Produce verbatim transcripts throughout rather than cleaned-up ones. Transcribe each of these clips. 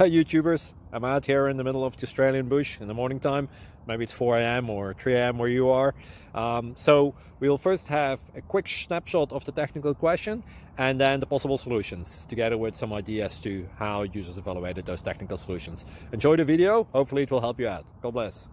Hi YouTubers, I'm out here in the middle of the Australian bush in the morning time. Maybe it's four A M or three A M where you are. Um, so we'll first have a quick snapshot of the technical question and then the possible solutions, together with some ideas to how users evaluated those technical solutions. Enjoy the video, hopefully it will help you out. God bless.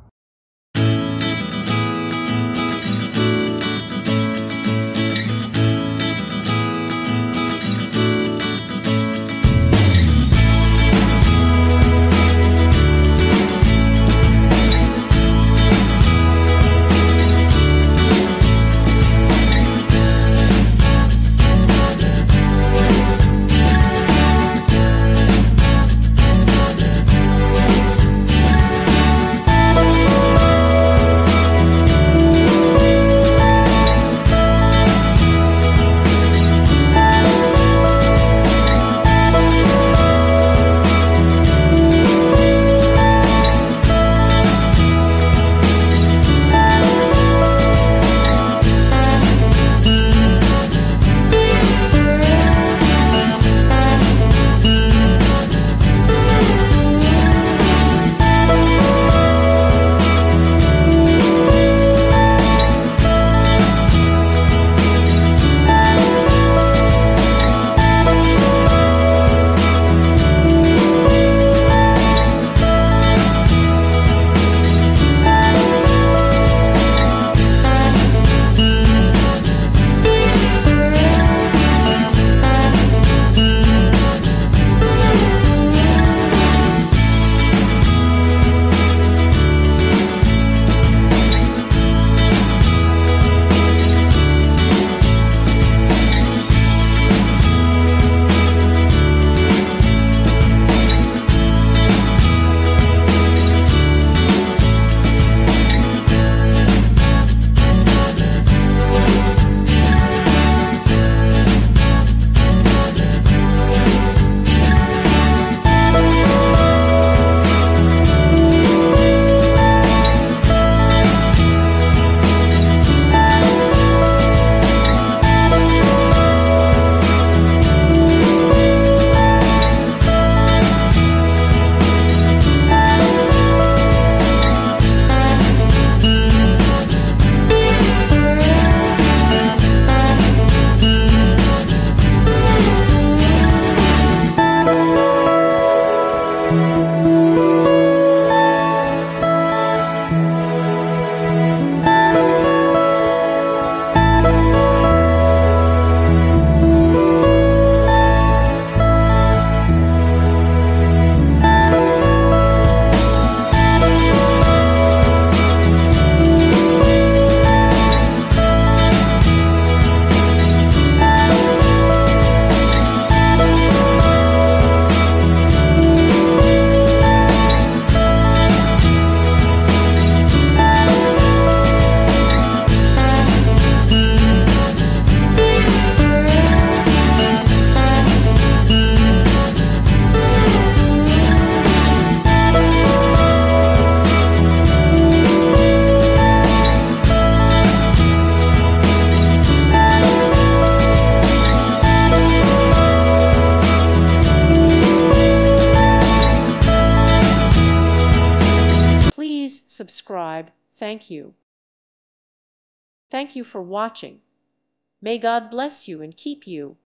Subscribe. Thank you. Thank you for watching. May God bless you and keep you.